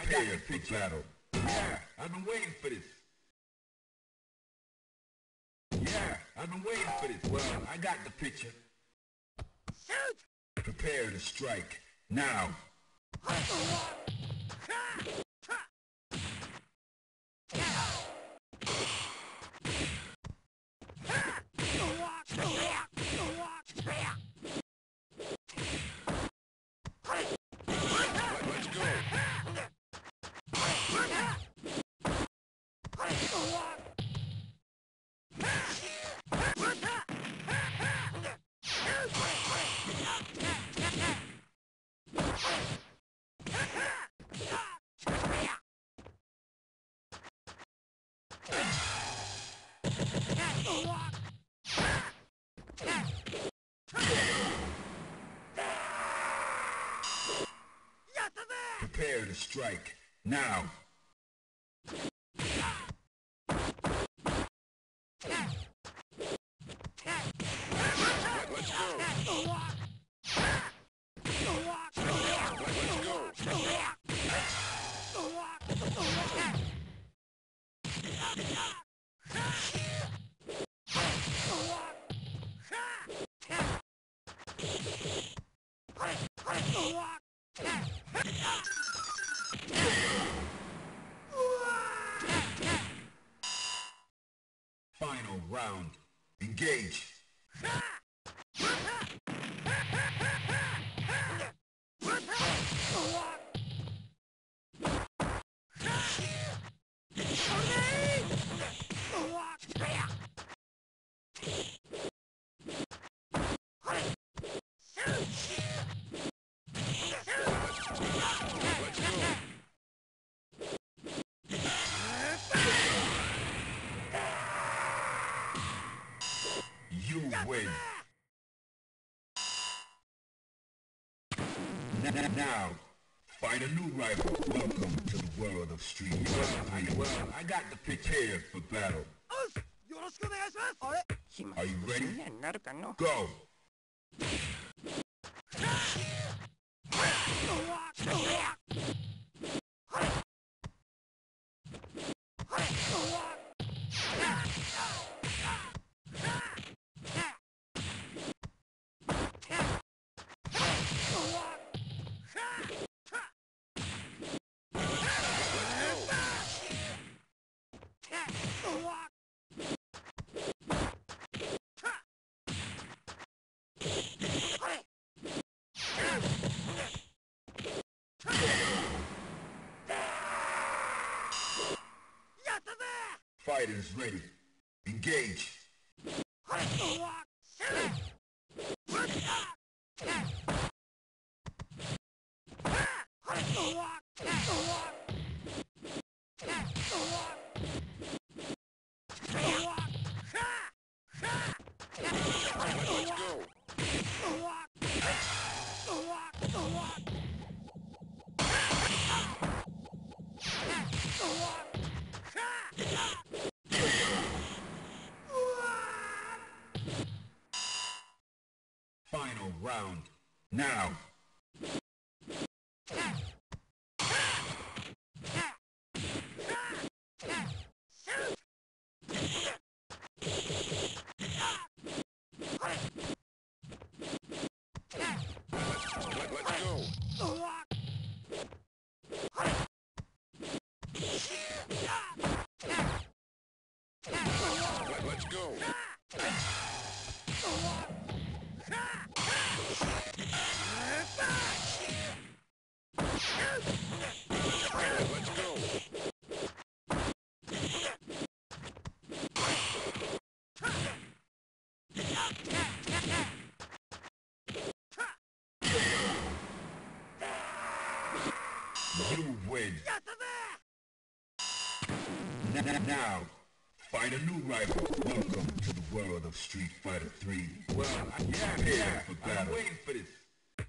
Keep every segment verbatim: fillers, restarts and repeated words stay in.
Prepare for battle. Yeah, I've been waiting for this. Yeah, I've been waiting for this. Well, I got the picture. Shoot! Prepare to strike. Now. Prepare to strike. Now. Let's go. Final round. Engage. You win. Now, find a new rival. Welcome to the world of Street Fighter. Well, I got the prepare for battle. Are you ready? Go! Fighters ready. Engage. Final round. Now. Let's go. You win. Now, find a new rival. Welcome to the world of Street Fighter three. Well, I, yeah, yeah, for battle. I'm waiting for this.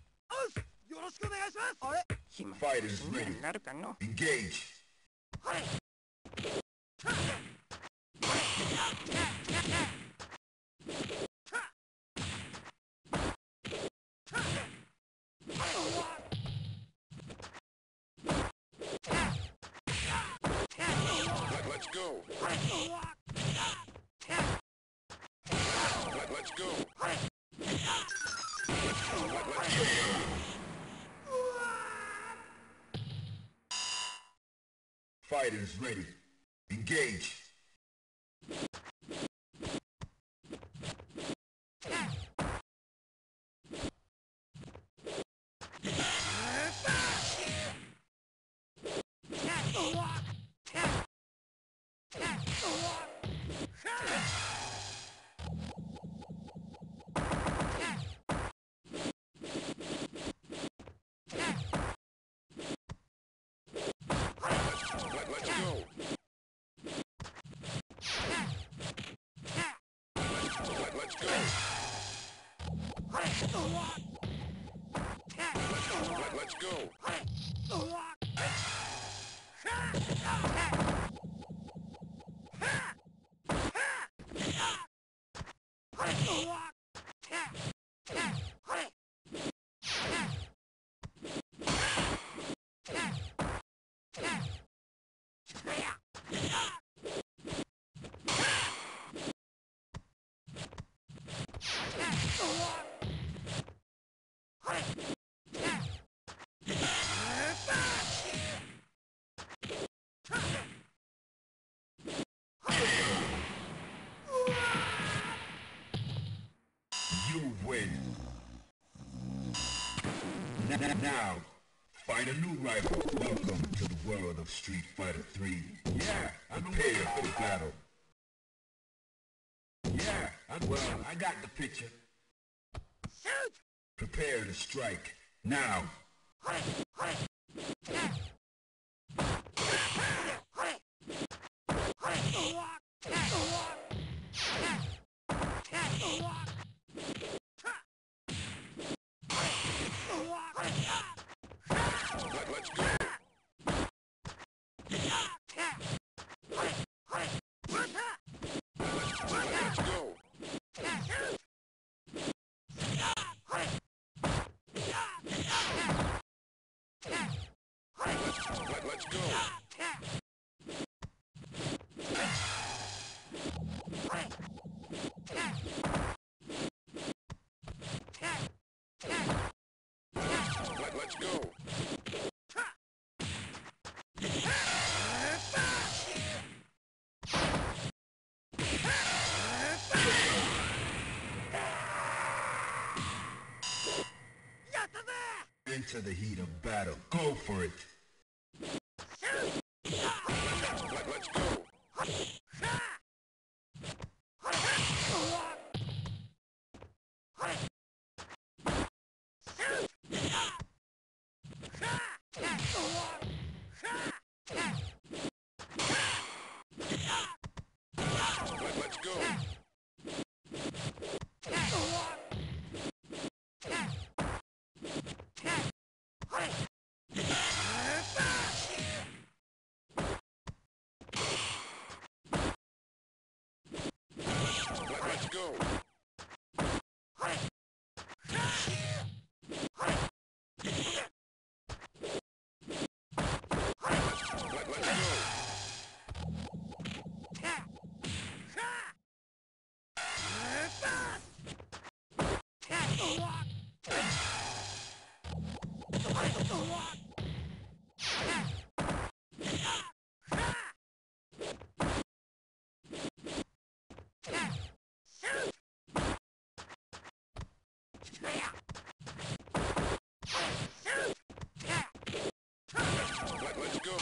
Fighters ready. Engage. go. Let, let's go. Let, let's go. Fighters ready. Engage. Let's go. You win. Now, find a new rival. Welcome to the world of Street Fighter three. Yeah, I'm Prepare for the battle. Yeah, I'm, well, I got the picture. Prepare to strike. Now. Let, let's go. Let's go. Let, let's go. Let, let's go. Into the heat of battle. Go for it. Let, let's go. Let, let's go. Let, let's go. Let, let's go. Let, let's go.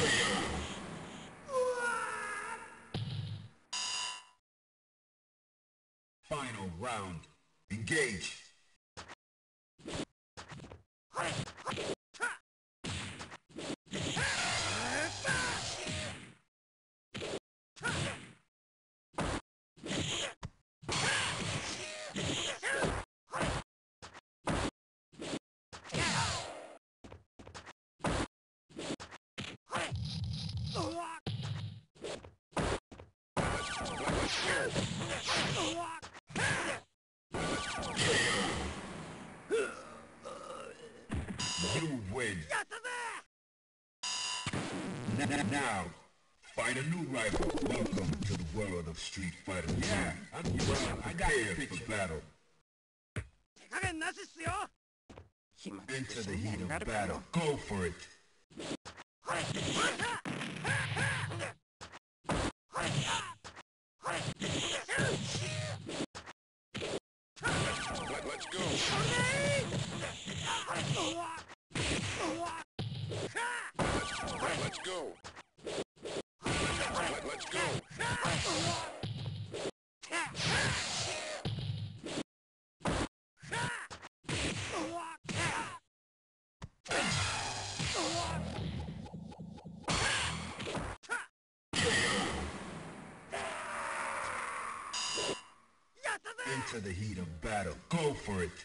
Final round. Engage. You win. Now, Find a new rival. Welcome to the world of Street Fighter. Yeah, I'm well, I got prepared for battle. Enter the heat of battle. Go for it. Let, let's go. Let, let's go. Let, let's go. Enter the heat of battle. Go for it.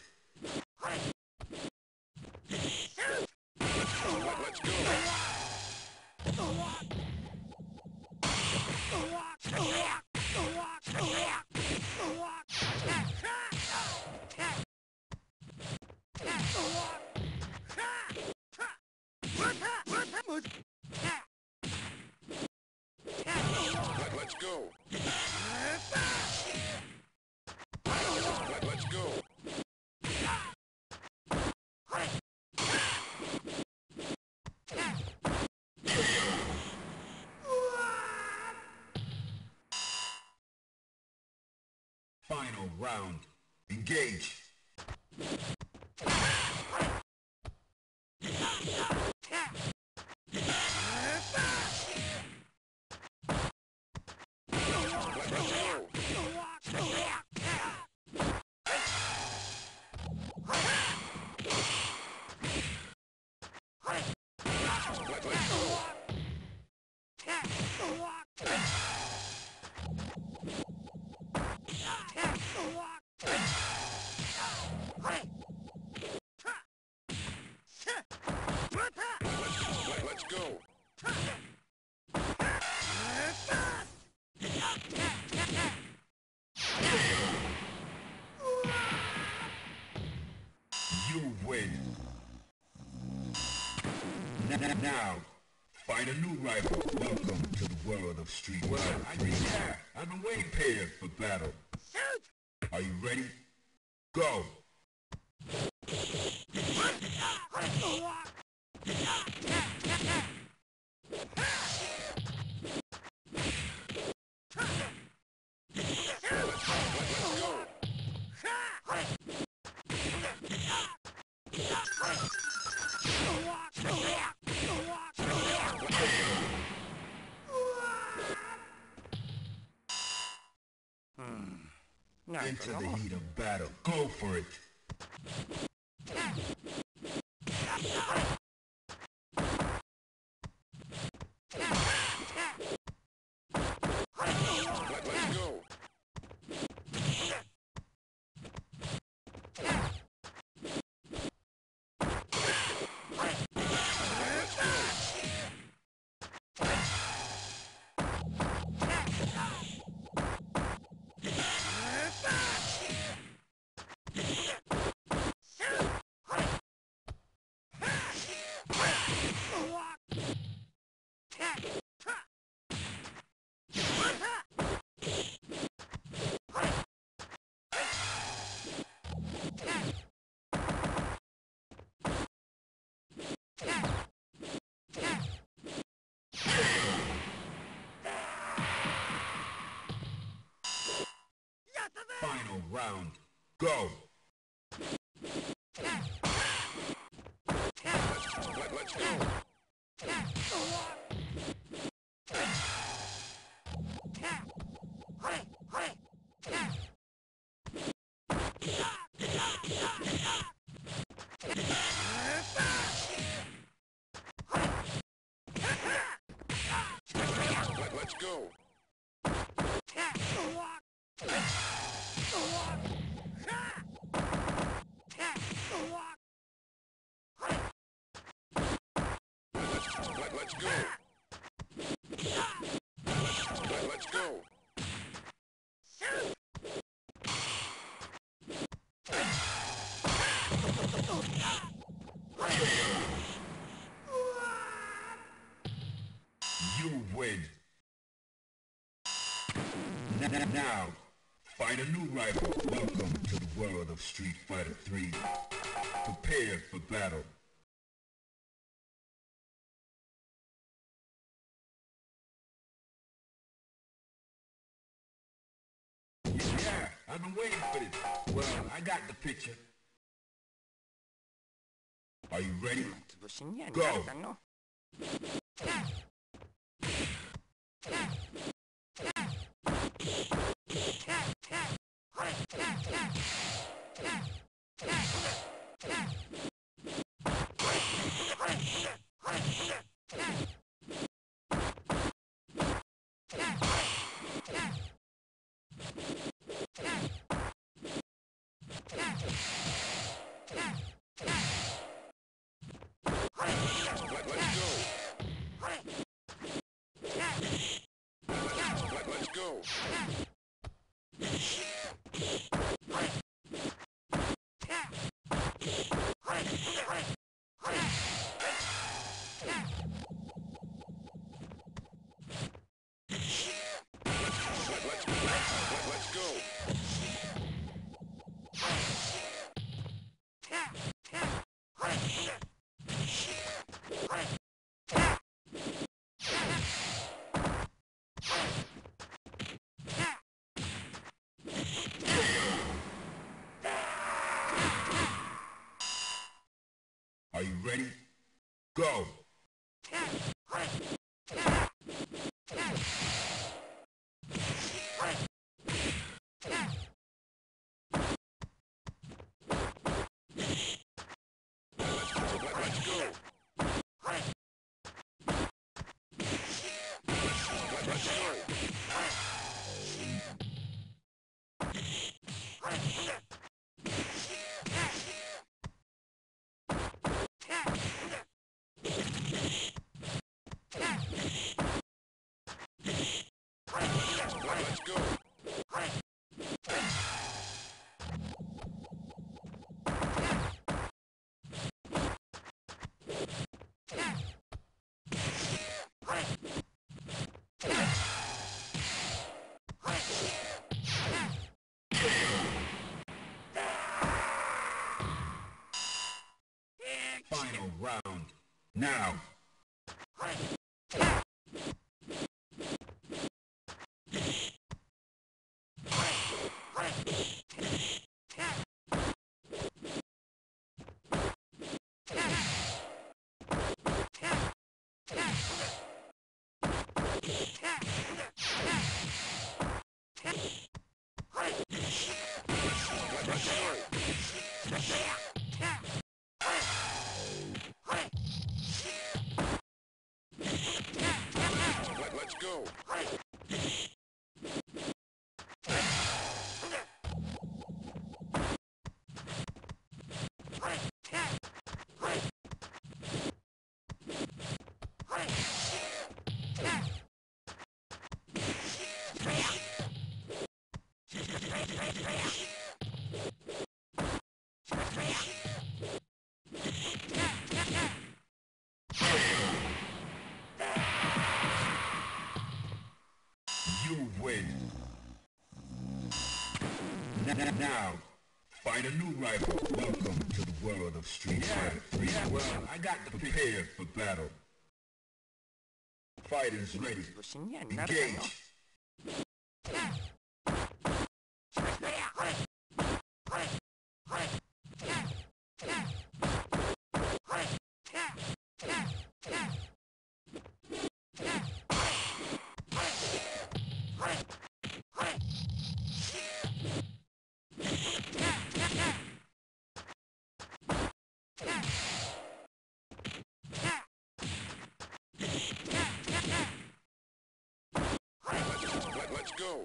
Let, let's go. Let, let's go. Let, let's go. Final round. Engage. Let's go. You win. Now, find a new rival. Welcome to the world of Street Fighter. Well, I mean, yeah, I've been waiting prepared for battle. Are you ready? Go! Into the heat of battle. Go for it. Let's go. Final round. Go! Let, let's go. Let, let's go. Let, let's go. Let, let's go. You win. Now, find a new rival. Welcome to the world of Street Fighter three. Prepare for battle. Yeah, I've been waiting for this. Well, I got the picture. Are you ready? Go! Are you ready? Go! Final round. Now. Let's go. You win. Now, find a new rival. Welcome to the world of Street Fighter three. Yeah, well, I got the prepared for battle. Fighters ready. Engage. Let's go.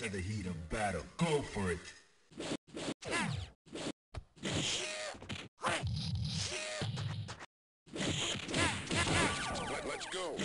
Enter the heat of battle. Go for it. Let, let's go.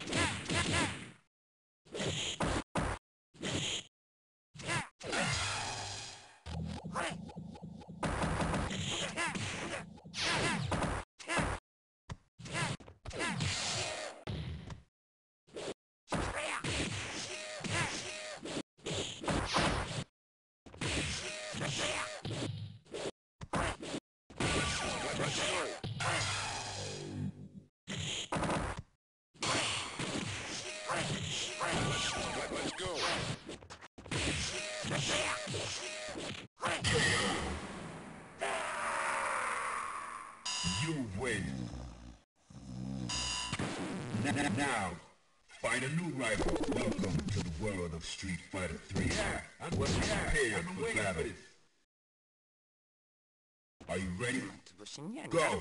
You win. N now, find a new rival. Welcome to the world of Street Fighter three. Yeah, I'm well prepared for battle. Are you ready? Go!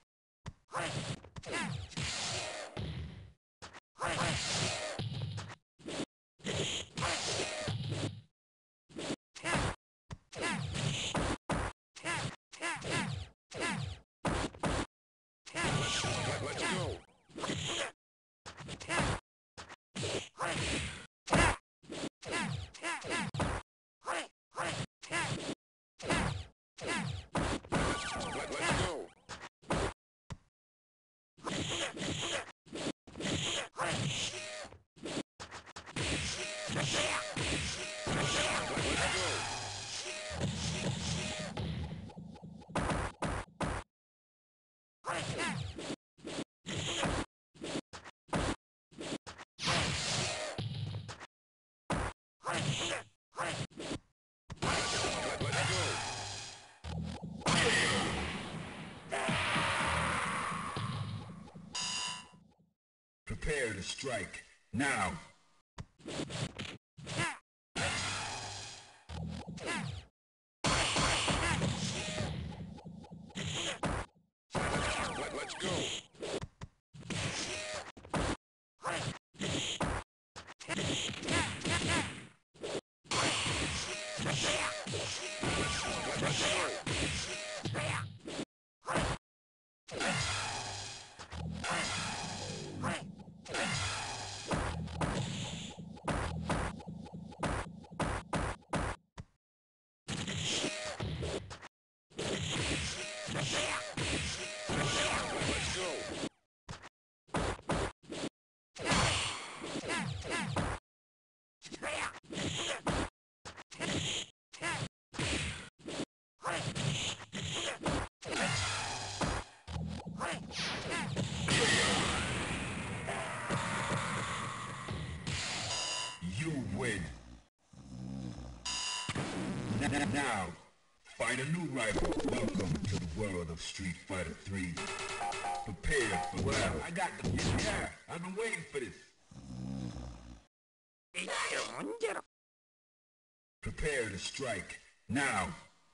Let's go. Prepare to strike. Now! Let's go. You win. N now, find a new rival. Welcome to the world of Street Fighter three. Prepare for battle. I got the yeah. I've been waiting for this. Prepare to strike. Now.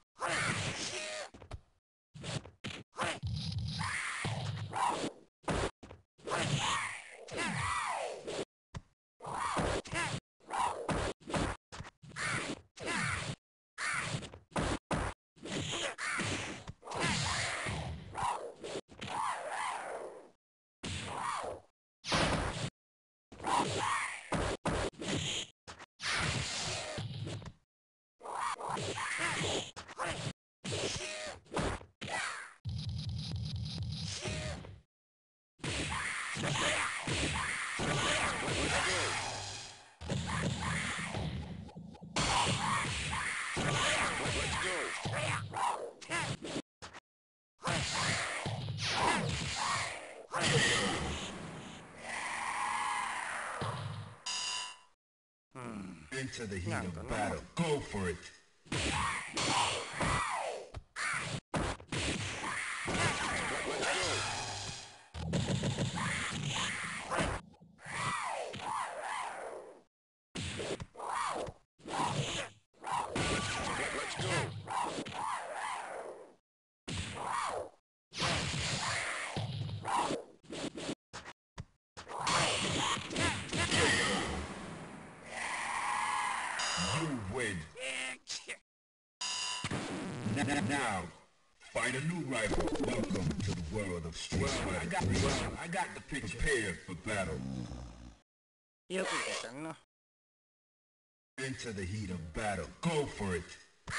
Enter the heat of battle. Go for it. You Now, find a new rival. Welcome to the world of Street Well, I Fighter got, three. well, I got the picture. Prepare for battle. よく出たな。 Into the heat of battle. Go for it.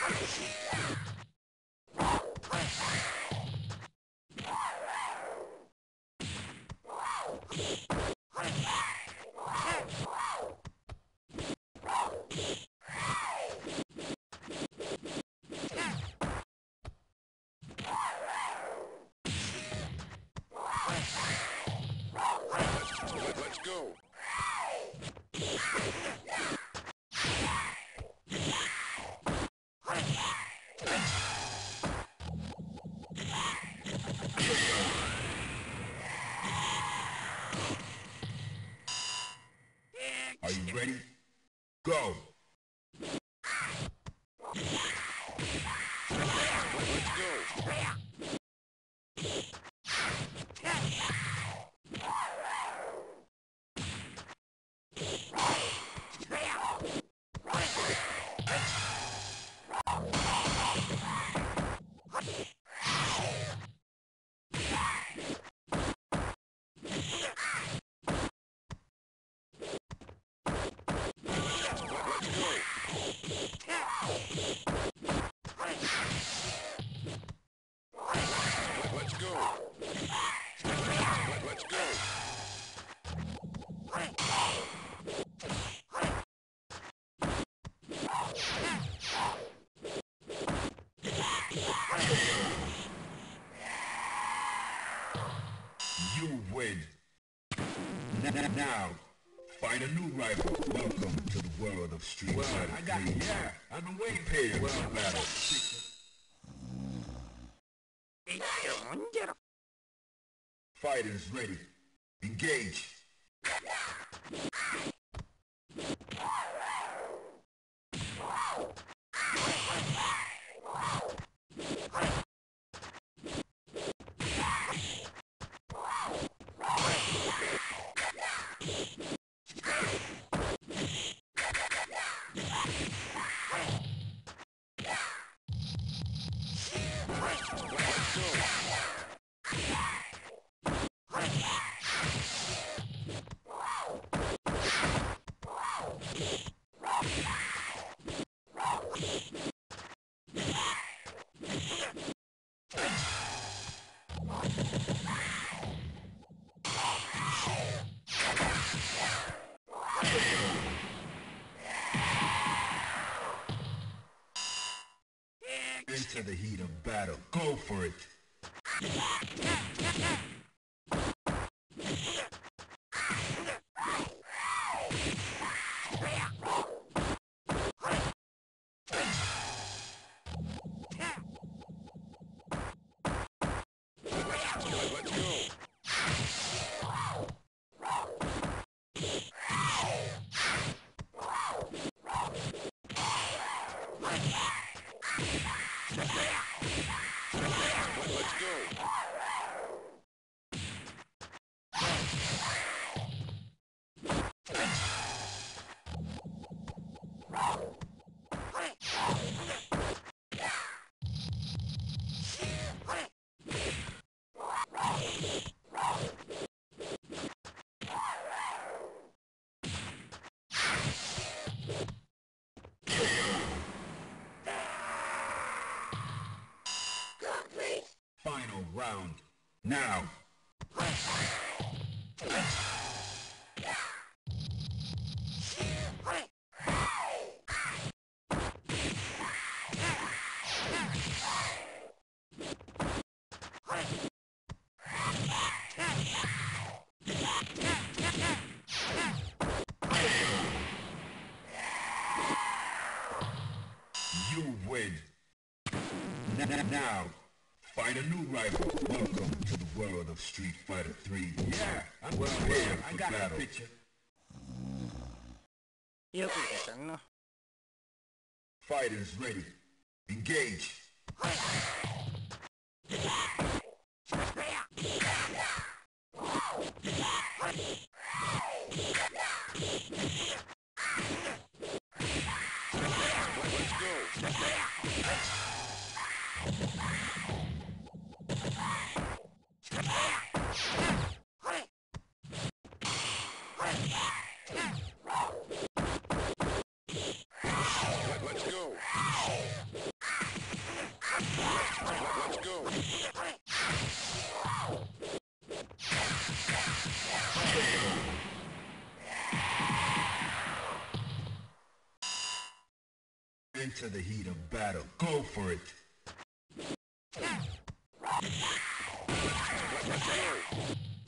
Let, let's go. Are you ready? Go. Let's go. Let's go. Let, let's go. You win. N- Now, find a new rival. Welcome to the world of Street Well, Fighter I got, three. yeah, I've been waiting. Prepare Well, for battle. いってもんじゃろ。 Fighters ready. Engage. Into the heat of battle. Go for it. Let's go. Let's go. Final round. Now. You win. N- Now, find a new rival. Welcome to the world of Street Fighter three. Yeah, I'm well, Prepare well, I for got the battle. picture. よく出たな。 Fighters ready. Engage. Let's go. Into the heat of battle. Go for it. Let's go.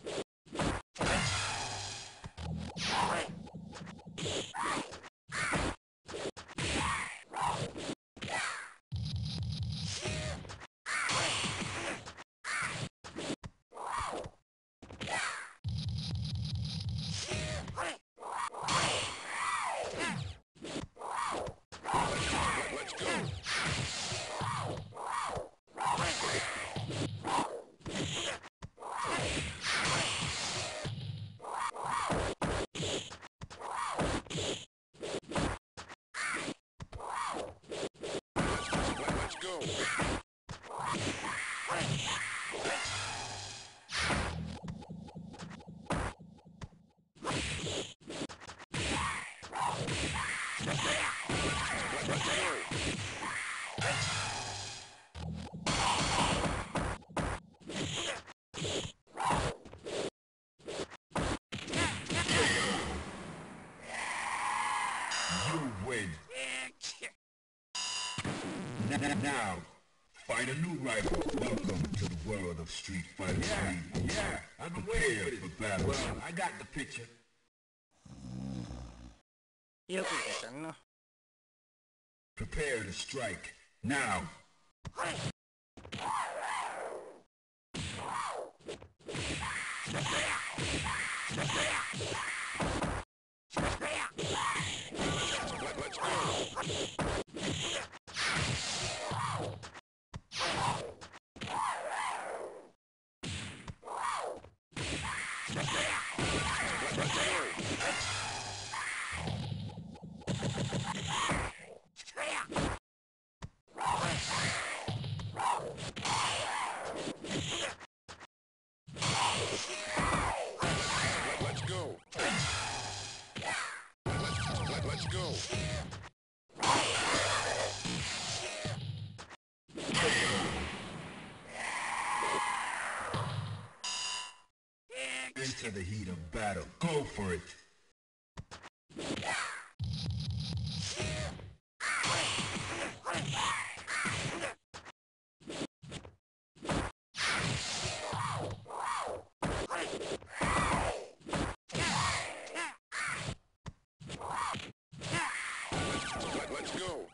You win. Now, find a new rival. Welcome to the world of Street Fighter Yeah, three. yeah, I've been waiting Prepare for for this. battle. Well, I got the picture. よく出たな。 Prepare to strike. Now. Let's go. Let's go. Let's go. Let- Let's go. Into the heat of battle. Go for it. Let- Let's go.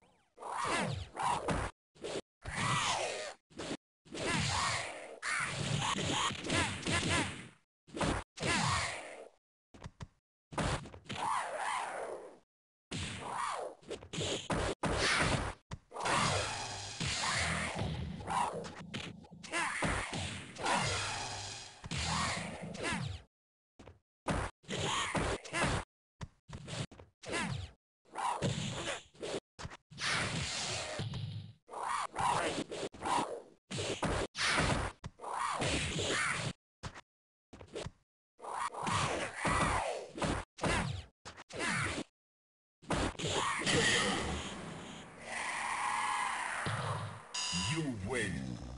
You win.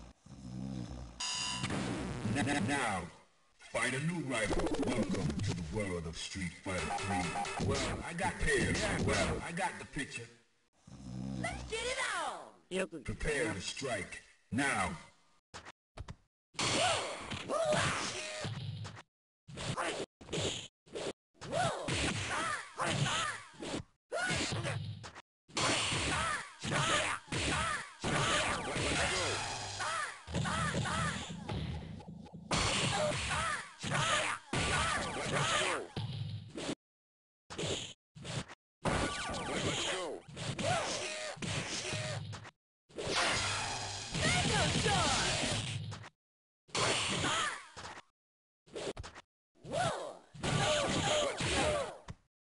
Now, find a new rival. Welcome to the world of Street Fighter three. Well, I got the Prepare picture. for Well, battle. I got the picture. よく出た Prepare な。 to strike. Now. Let's go. Let's go. Let's go. Let's go.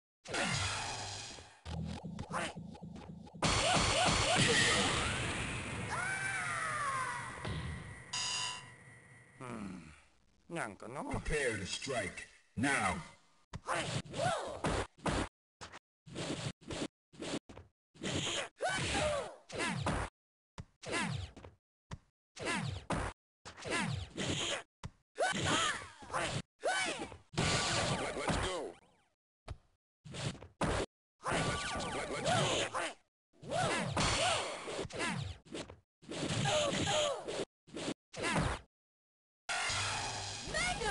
なんかの。 Prepare to strike. Now. Let- Let's go. Let- Let's go.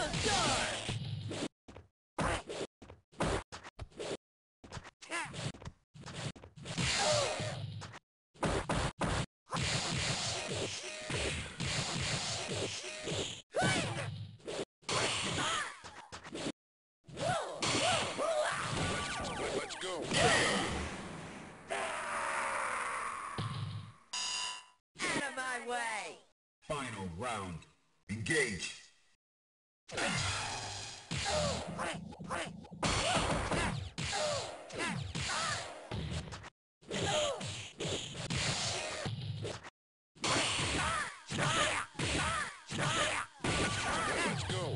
Let's go. Out of my way! Final round. Engage. Let's go.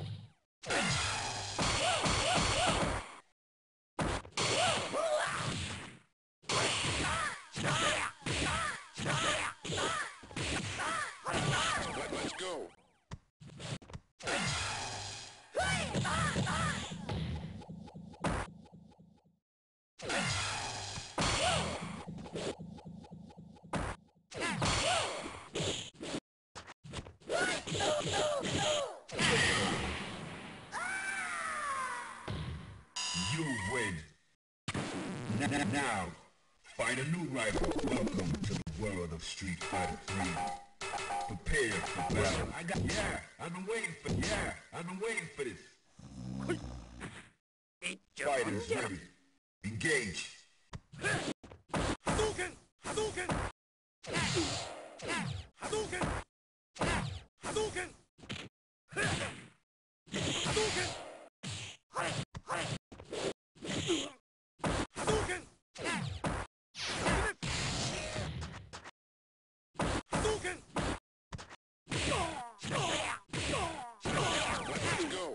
Let, let's go. You win. N- Now, find a new rival. Welcome to the world of Street Fighter three. Prepare for battle. I got, yeah, I've been waiting for, yeah, I've been waiting for this. Fighters ready. Engage. Hadouken! Hadouken! Hadouken! Hadouken! Hadouken! Hadouken! Hadouken! Let's go.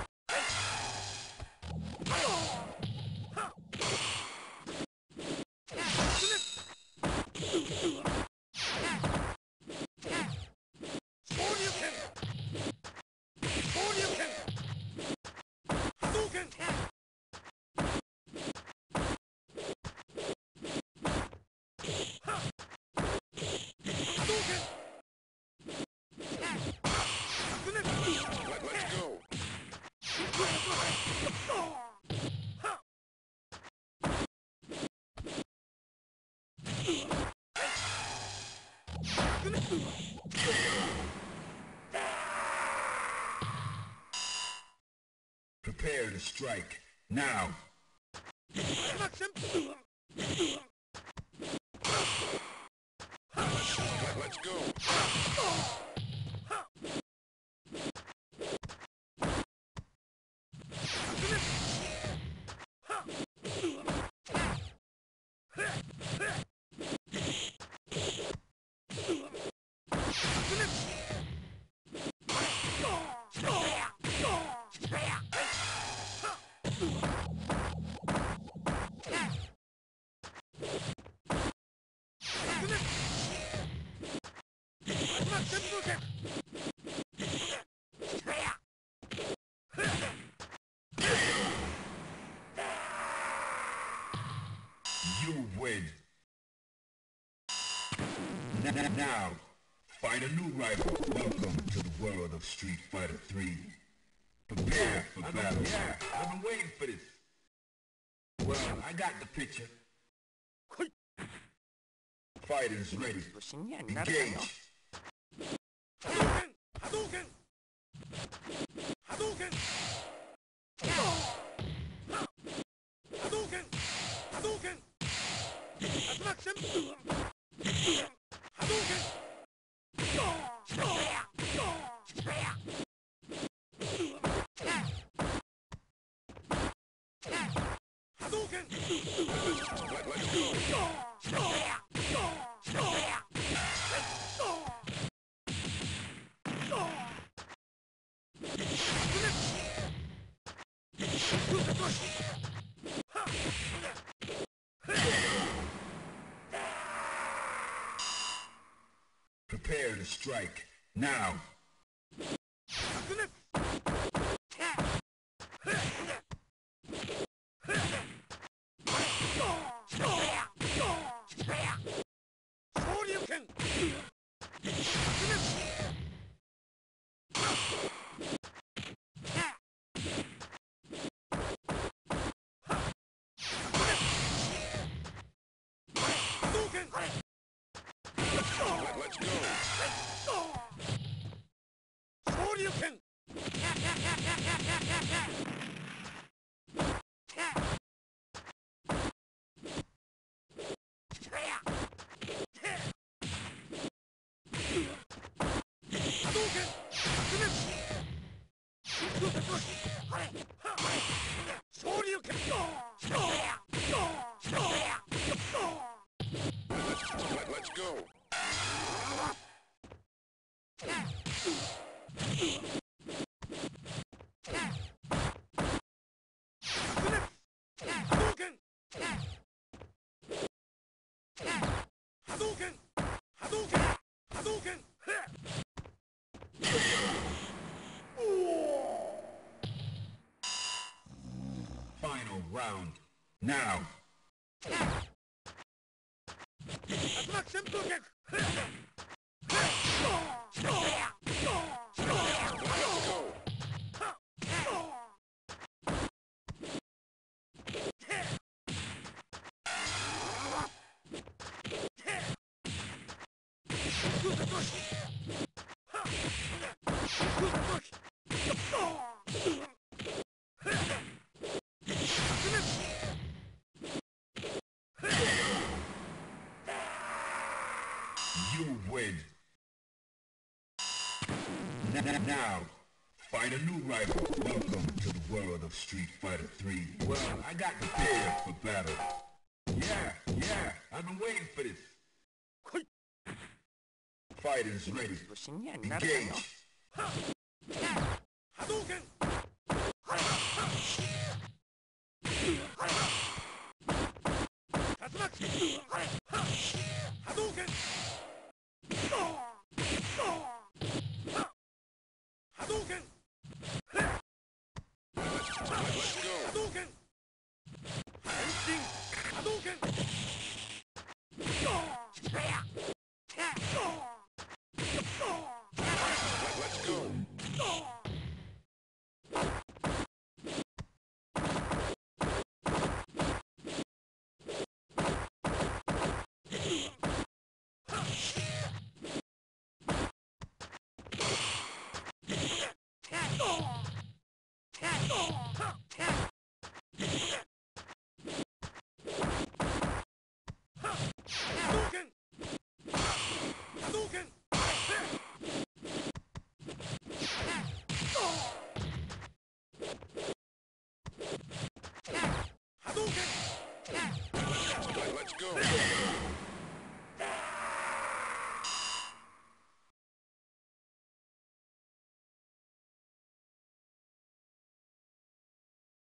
Hadouken! Hadouken! Hadouken! Hadouken! Let, let's go. Prepare to strike. Now. Let, let's go. You win. N- Now, find a new rival. Welcome to the world of Street Fighter three. Prepare for I've been, battle. yeah, I've been waiting for this. Well, I got the picture. Fighters ready. 武士にはなるかよ Engage. Hadouken! Hadouken! Hadouken! Hadouken! Hadouken! Attraction! Hadouken! Hadouken! Let, let's go. Prepare to strike. Now. Let's go. Hadouken! Hadouken! Hadouken! Hadouken! Final round. Now. Attack Senpuken! You win. N now, find a new rival. Welcome to the world of Street Fighter three. Well, I got prepared for battle. Yeah, yeah, I've been waiting for this. Fighters ready. Engage. Hadouken! Tatsumaki! Hadouken! Hadouken! Let's go! Hadouken! Henshin! Hadouken! Let's go! Hadouken! Hadouken! Hadouken! Let's go!